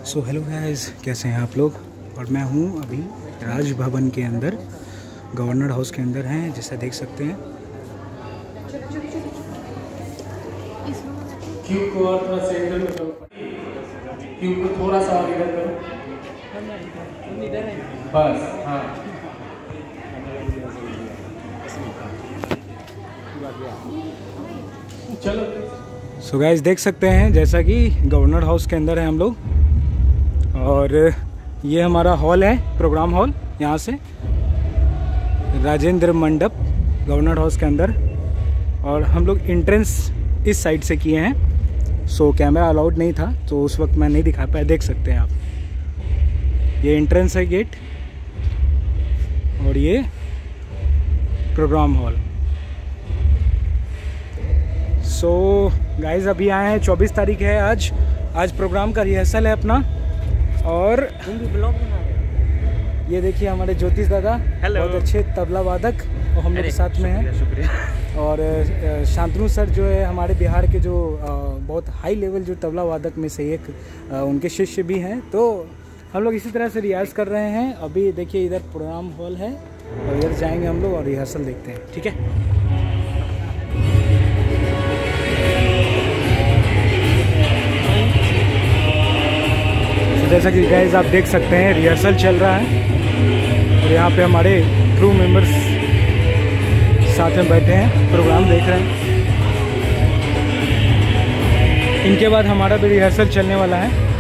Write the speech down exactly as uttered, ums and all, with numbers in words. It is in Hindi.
सो हेलो गाइस, कैसे हैं आप लोग। और मैं हूं अभी राज भवन के अंदर, गवर्नर हाउस के अंदर हैं, जैसा देख सकते हैं। क्यूब को और थोड़ा सेंटर में करो, क्यूब को थोड़ा सा और इधर करो, बस। हाँ, चलो। सो गाइस देख सकते हैं जैसा कि गवर्नर हाउस के अंदर है हम लोग, और ये हमारा हॉल है, प्रोग्राम हॉल। यहाँ से राजेंद्र मंडप गवर्नर हाउस के अंदर, और हम लोग एंट्रेंस इस साइड से किए हैं। सो कैमरा अलाउड नहीं था तो उस वक्त मैं नहीं दिखा पाया। देख सकते हैं आप, ये एंट्रेंस है गेट, और ये प्रोग्राम हॉल। सो गाइज अभी आए हैं, चौबीस तारीख है आज। आज प्रोग्राम का रिहर्सल है अपना। और ब्लॉग बना रहे। ये देखिए हमारे ज्योतिष दादा, बहुत अच्छे तबला वादक, और हम लोग के साथ में हैं। शुक्रिया। और शांतनु सर जो है हमारे बिहार के, जो बहुत हाई लेवल जो तबला वादक में से एक, उनके शिष्य भी हैं। तो हम लोग इसी तरह से रियाज कर रहे हैं। अभी देखिए इधर प्रोग्राम हॉल है, और इधर जाएंगे हम लोग और रिहर्सल देखते हैं, ठीक है। जैसा कि गाइस आप देख सकते हैं रिहर्सल चल रहा है, और यहाँ पे हमारे क्रू मेंबर्स साथ में बैठे हैं, प्रोग्राम देख रहे हैं। इनके बाद हमारा भी रिहर्सल चलने वाला है।